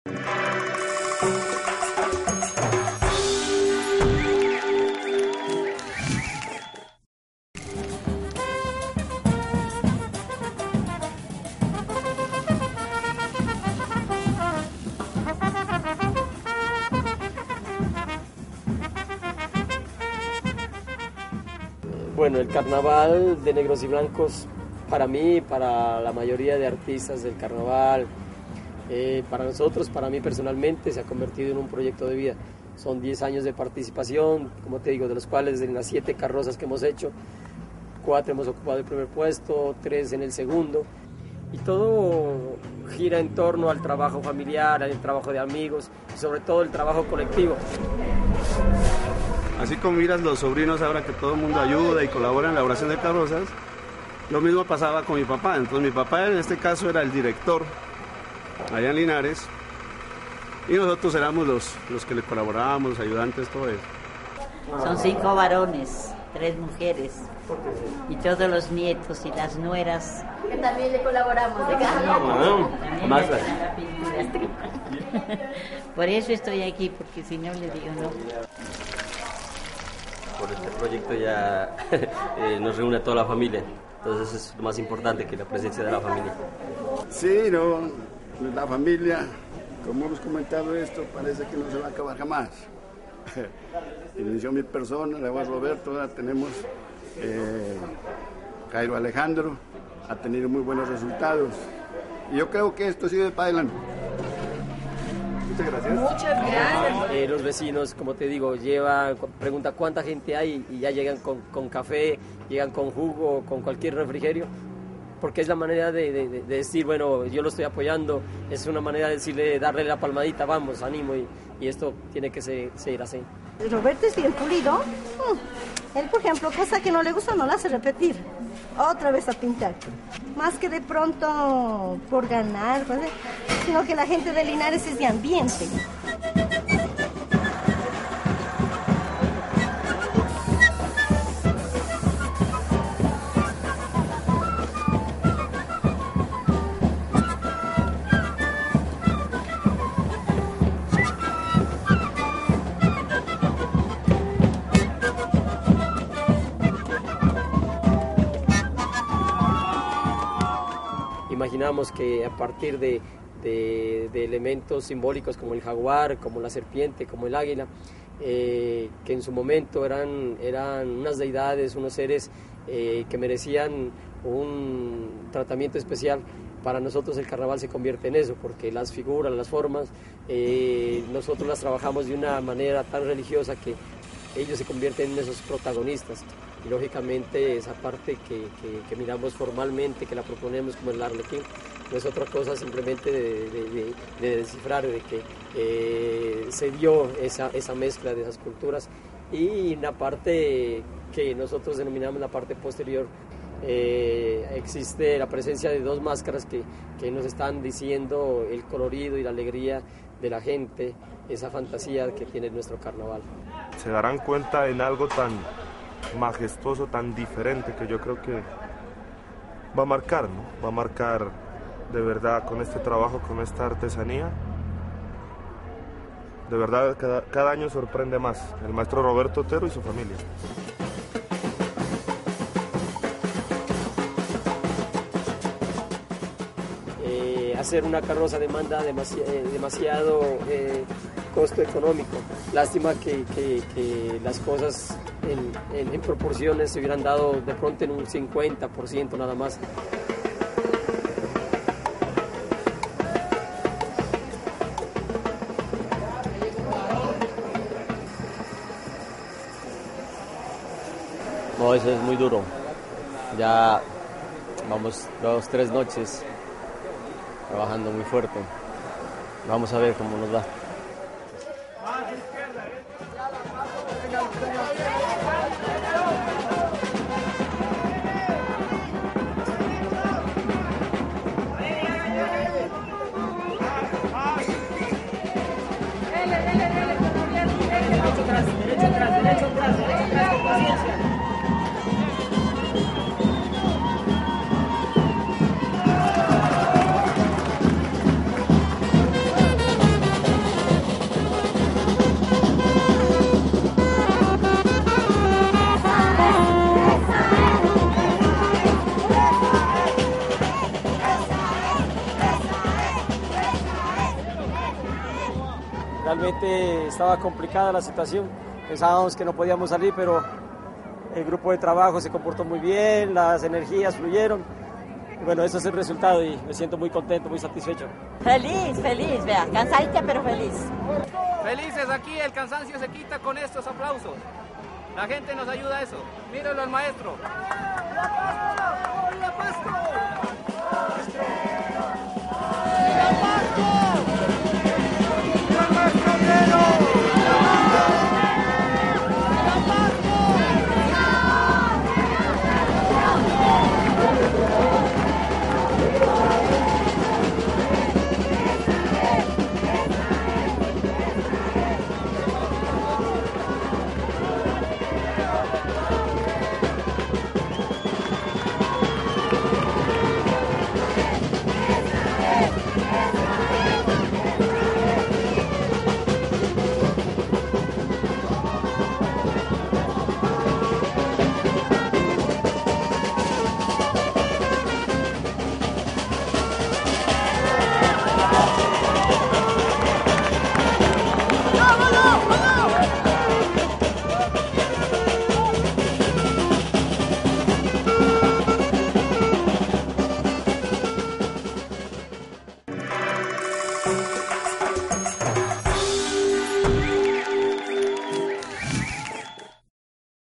Bueno, el carnaval de negros y blancos, para mí, para la mayoría de artistas del carnaval, para nosotros, para mí personalmente, se ha convertido en un proyecto de vida. Son 10 años de participación, como te digo, de los cuales en las 7 carrozas que hemos hecho, 4 hemos ocupado el primer puesto, 3 en el segundo, y todo gira en torno al trabajo familiar, al trabajo de amigos, y sobre todo el trabajo colectivo. Así como miras los sobrinos ahora que todo el mundo ayuda y colabora en la elaboración de carrozas, lo mismo pasaba con mi papá. Entonces mi papá en este caso era el director allá en Linares y nosotros éramos los que le colaborábamos, los ayudantes, todo eso. Son 5 varones, 3 mujeres y todos los nietos y las nueras. Que también le colaboramos. Más la pintura. Por eso estoy aquí, porque si no le digo no. Por este proyecto ya nos reúne a toda la familia, entonces es lo más importante, que la presencia de la familia. Sí, no, la familia, como hemos comentado esto, parece que no se va a acabar jamás. Inició mi persona, luego Roberto, ahora tenemos Jairo Alejandro, ha tenido muy buenos resultados. Y yo creo que esto sigue para adelante. Muchas gracias. Muchas gracias. Los vecinos, como te digo, pregunta cuánta gente hay y ya llegan con café, llegan con jugo, con cualquier refrigerio, porque es la manera de decir, bueno, yo lo estoy apoyando, es una manera de decirle, darle la palmadita, vamos, ánimo, y esto tiene que seguir así. Roberto es bien pulido. Él, por ejemplo, cosa que no le gusta no la hace repetir. Otra vez a pintar. Más que de pronto por ganar, pues, sino que la gente de Linares es de ambiente. Imaginamos que a partir de elementos simbólicos como el jaguar, como la serpiente, como el águila, que en su momento eran unas deidades, unos seres que merecían un tratamiento especial, para nosotros el carnaval se convierte en eso, porque las figuras, las formas, nosotros las trabajamos de una manera tan religiosa que ellos se convierten en esos protagonistas. Y lógicamente esa parte que miramos formalmente, que la proponemos como el Arlequín, no es otra cosa simplemente de descifrar, de que se dio esa mezcla de esas culturas, y una parte que nosotros denominamos la parte posterior. Existe la presencia de 2 máscaras que nos están diciendo el colorido y la alegría de la gente, esa fantasía que tiene nuestro carnaval. Se darán cuenta en algo tan majestuoso, tan diferente, que yo creo que va a marcar, ¿no? Va a marcar de verdad con este trabajo, con esta artesanía. De verdad cada año sorprende más el maestro Roberto Otero y su familia. Hacer una carroza demanda demasiado costo económico. Lástima que las cosas en proporciones se hubieran dado de pronto en un 50% nada más. No, eso es muy duro. Ya vamos 2-3 noches trabajando muy fuerte. Vamos a ver cómo nos va. Derecho atrás, con paciencia. Realmente estaba complicada la situación, pensábamos que no podíamos salir, pero el grupo de trabajo se comportó muy bien, las energías fluyeron. Bueno, ese es el resultado y me siento muy contento, muy satisfecho. Feliz, vea, cansadita pero feliz. Felices aquí, el cansancio se quita con estos aplausos. La gente nos ayuda a eso. Mírenlo al maestro. ¡La Pasto!